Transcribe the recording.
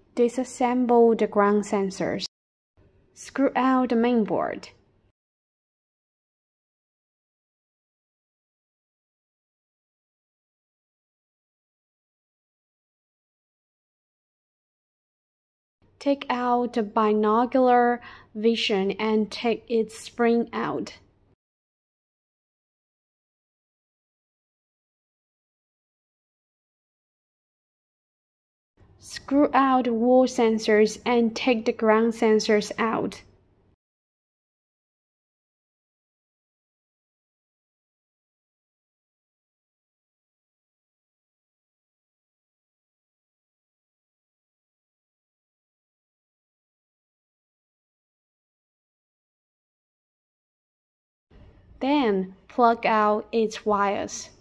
Disassemble the ground sensors. Screw out the main board. Take out the binocular vision and take its spring out. Screw out the wall sensors and take the ground sensors out. Then plug out its wires.